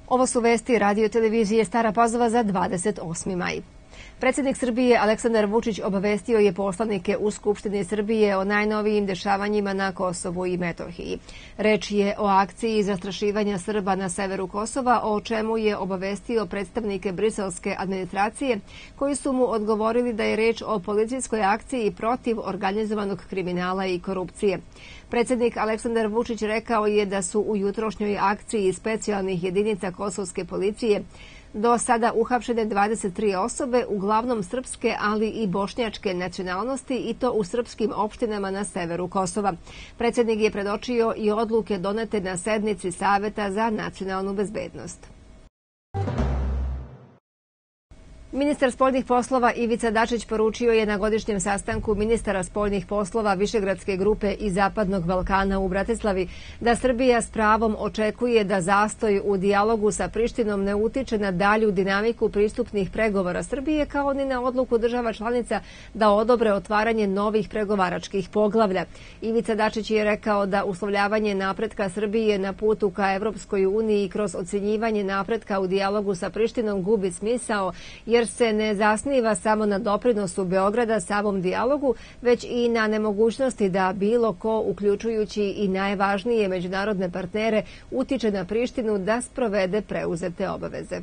Ovo su vesti radio televizije Stara Pazova za 28. maj. Predsjednik Srbije Aleksandar Vučić obavestio je poslanike u Skupštini Srbije o najnovijim dešavanjima na Kosovu i Metohiji. Reč je o akciji zastrašivanja Srba na severu Kosova, o čemu je obavestio predstavnike briselske administracije, koji su mu odgovorili da je reč o policijskoj akciji protiv organizovanog kriminala i korupcije. Predsjednik Aleksandar Vučić rekao je da su u jutrošnjoj akciji specijalnih jedinica kosovske policije do sada uhapšene 23 osobe, uglavnom srpske, ali i bošnjačke nacionalnosti, i to u srpskim opštinama na severu Kosova. Predsjednik je predočio i odluke donete na sednici Saveta za nacionalnu bezbednost. Ministar spoljnih poslova Ivica Dačić poručio je na godišnjem sastanku ministara spoljnih poslova Višegradske grupe i Zapadnog Balkana u Bratislavi da Srbija s pravom očekuje da zastoj u dijalogu sa Prištinom ne utiče na dalju dinamiku pristupnih pregovora Srbije, kao ni na odluku država članica da odobre otvaranje novih pregovaračkih poglavlja. Ivica Dačić je rekao da uslovljavanje napretka Srbije na putu ka Evropskoj uniji kroz ocjenjivanje napretka u dijalogu sa Prištinom gubi smisao, jer se ne zasniva samo na doprinosu Beograda samom dijalogu, već i na nemogućnosti da bilo ko, uključujući i najvažnije međunarodne partnere, utiče na Prištinu da sprovede preuzete obaveze.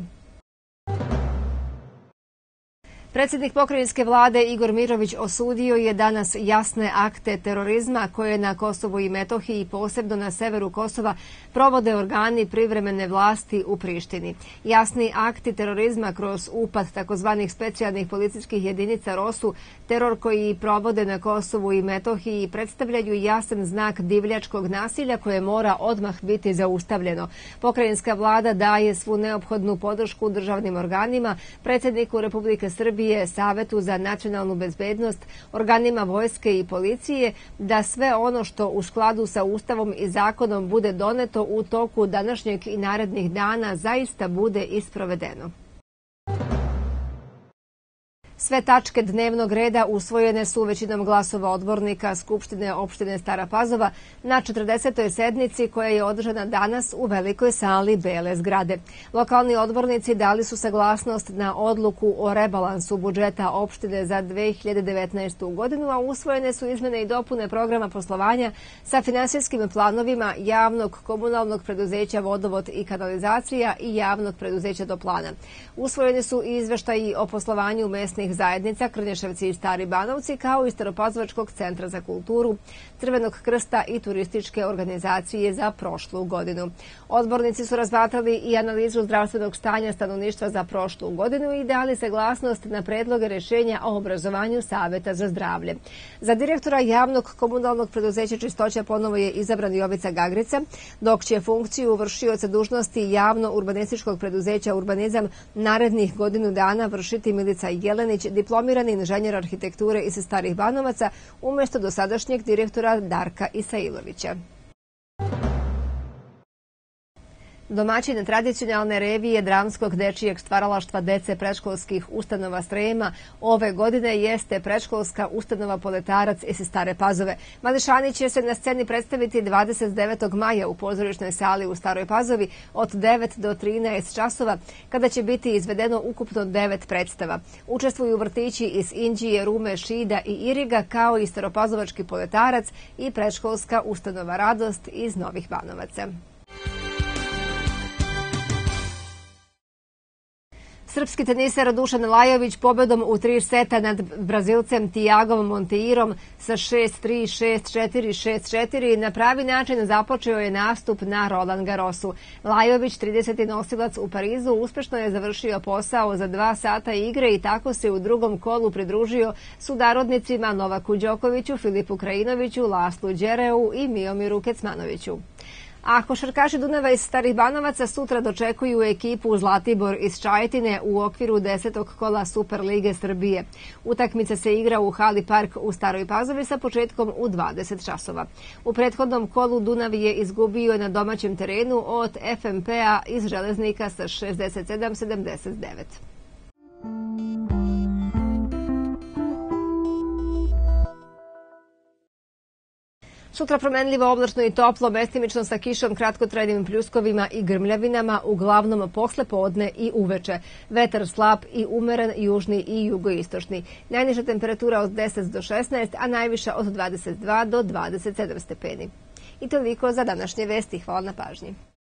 Predsjednik pokrajinske vlade Igor Mirović osudio je danas jasne akte terorizma koje na Kosovu i Metohiji, posebno na severu Kosova, provode organi privremene vlasti u Prištini. Jasni akti terorizma kroz upad takozvanih specijalnih policijskih jedinica ROSU, teror koji provode na Kosovu i Metohiji, predstavljaju jasan znak divljačkog nasilja koje mora odmah biti zaustavljeno. Pokrajinska vlada daje svu neophodnu podršku državnim organima, predsjedniku Republike Srbije, Savetu za nacionalnu bezbednost, organima vojske i policije, da sve ono što u skladu sa Ustavom i zakonom bude doneto u toku današnjeg i narednih dana zaista bude isprovedeno. Sve tačke dnevnog reda usvojene su većinom glasova odbornika Skupštine opštine Stara Pazova na 40. sednici koja je održana danas u velikoj sali Bele zgrade. Lokalni odbornici dali su saglasnost na odluku o rebalansu budžeta opštine za 2019. godinu, a usvojene su izmene i dopune programa poslovanja sa finansijskim planovima javnog komunalnog preduzeća Vodovod i kanalizacija i javnog preduzeća Toplana. Usvojeni su i izveštaji o poslovanju mesnih zajednica Krnješevci i Stari Banovci, kao i Staropazovačkog centra za kulturu, Crvenog krsta i turističke organizacije za prošlu godinu. Odbornici su razmatrali i analizu zdravstvenog stanja stanovništva za prošlu godinu i dali saglasnost na predloge rješenja o obrazovanju Saveta za zdravlje. Za direktora javnog komunalnog preduzeća Čistoća ponovo je izabran Jovica Gagrica, dok će funkciju vršioca dužnosti javno-urbanističkog preduzeća Urbanizam narednih godinu dana vršiti Milica Jelenić, diplomirani inženjer arhitekture iz Starih Banovaca, umjesto dosadašnjeg direktora Darka Isailovića. Domaćin tradicionalne revije dramskog dečijeg stvaralaštva dece predškolskih ustanova Srema ove godine jeste predškolska ustanova Poletarac iz Stare Pazove. Mališani će se na sceni predstaviti 29. maja u pozorišnoj sali u Staroj Pazovi od 9 do 13 časova, kada će biti izvedeno ukupno 9 predstava. Učestvuju vrtići iz Inđije, Rume, Šida i Iriga, kao i Staropazovački Poletarac i predškolska ustanova Radost iz Novih Banovaca. Srpski teniser Dušan Lajović pobedom u 3 seta nad Brazilcem Tiagom Monteirom sa 6-3, 6-4, 6-4 na pravi način započeo je nastup na Roland Garrosu. Lajović, 30. nosilac u Parizu, uspešno je završio posao za 2 sata igre i tako se u drugom kolu pridružio sudarodnicima Novaku Đokoviću, Filipu Krajinoviću, Laslu Đereu i Miomiru Kecmanoviću. A košarkaši Dunava iz Starih Banovaca sutra dočekuju ekipu Zlatibor iz Čajetine u okviru 10. kola Superlige Srbije. Utakmica se igra u Hali Park u Staroj Pazovi sa početkom u 20 časova. U prethodnom kolu Dunav je izgubio na domaćem terenu od FMP-a iz Železnika sa 67-79. Sutra promenljivo, oblačno i toplo, mestimično sa kišom, kratkotrajnim pljuskovima i grmljavinama, uglavnom posle podne i uveče. Vetar slab i umeren, južni i jugoistočni. Najniža temperatura od 10 do 16, a najviša od 22 do 27 stepeni. I toliko za današnje vesti. Hvala na pažnji.